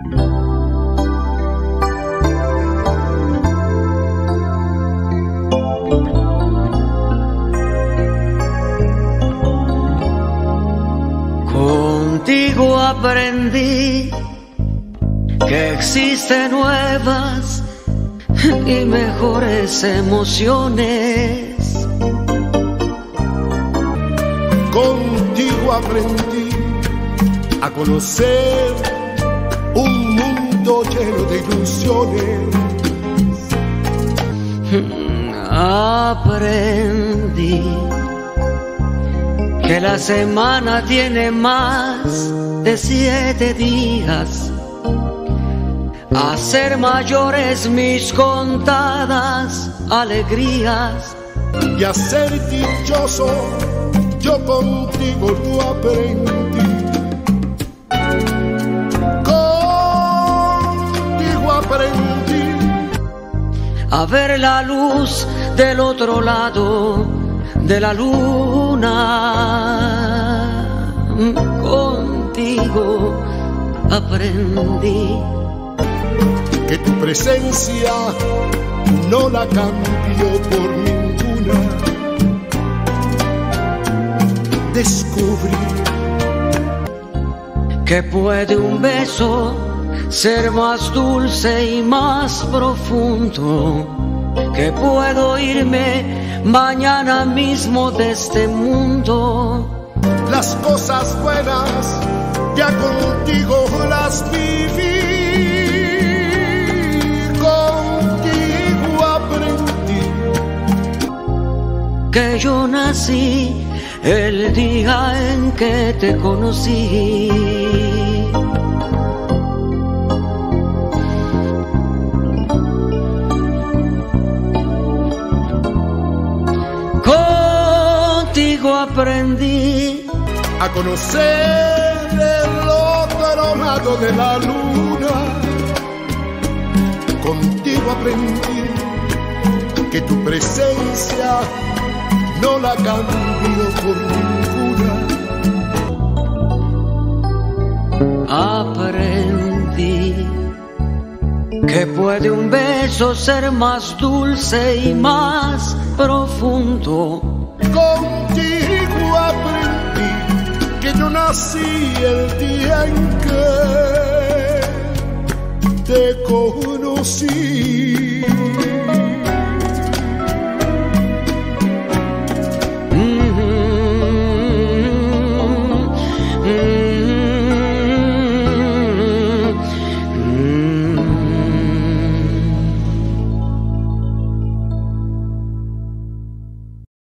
Contigo aprendí que existen nuevas y mejores emociones. Contigo aprendí a conocer un mundo lleno de ilusiones. Aprendí que la semana tiene más de 7 días, a ser mayores mis contadas alegrías, y a ser dichoso yo contigo lo aprendí. Contigo aprendí a ver la luz del otro lado de la luna. Contigo aprendí que tu presencia no la cambio por ninguna. Descubrí que puede un beso ser más dulce y más profundo, que puedo irme mañana mismo de este mundo. Las cosas buenas ya contigo las viví. Contigo aprendí que yo nací el día en que te conocí. Contigo aprendí a conocer el otro lado de la luna. Contigo aprendí que tu presencia no la cambio por ninguna. Aprendí que puede un beso ser más dulce y más profundo. Contigo aprendí que yo nací el día en que te conocí.